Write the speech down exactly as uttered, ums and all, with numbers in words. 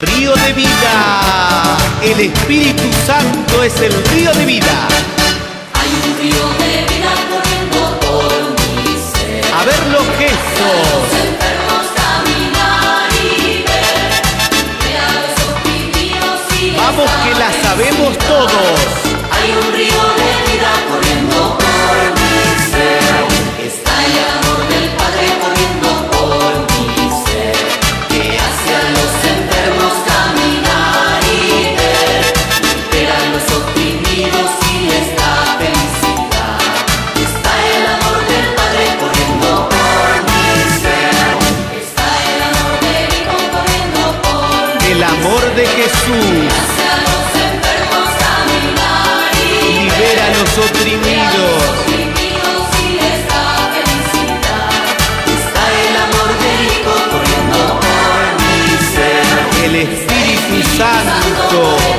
Río de vida, el Espíritu Santo es el río de vida. Hay un río de vida corriendo por mi ser. A ver los gestos. Los enfermos caminar y ver, ver a los oprimidos y Vamos que la sabemos todos. Hay un río de vida corriendo por mi ser. Está el amor del Padre corriendo por mi ser, que hace a los enfermos caminar y ver, ver a los oprimidos y les da felicidad. Está el amor del Padre corriendo por mi ser. Está el amor del Hijo corriendo por mi ser. El amor de Jesús Hace a los enfermos caminar y libera a los oprimidos. oprimidos y les da felicidad. Está el amor del Hijo corriendo por mi ser. El Espíritu Santo